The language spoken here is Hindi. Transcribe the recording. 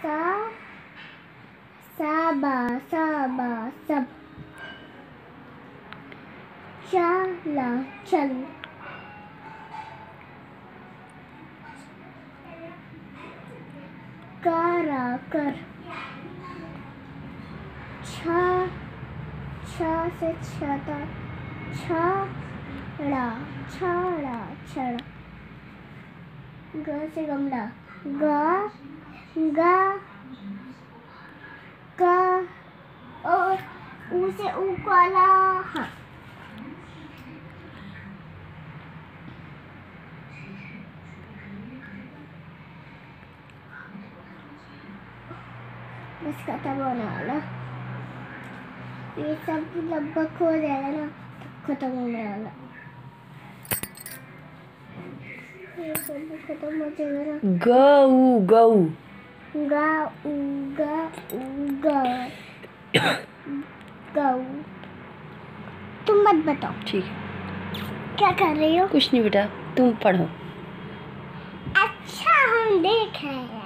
सा साबा साबा सब। चला चल। करा कर। छ से छता छड़ा छड़ा छड़ा। ग से गमला गा गा का। और ऊ से उकाला। हाँ बस खत्म होने वाला। ये सब लगभग हो जाएगा ना, खत्म होने वाला। ये सब खत्म हो जाएगा ना। गऊ गऊ गाऊ गाऊ गाऊ। तुम मत बताओ। ठीक है। क्या कर रही हो? कुछ नहीं बेटा, तुम पढ़ो। अच्छा हम देख रहे हैं।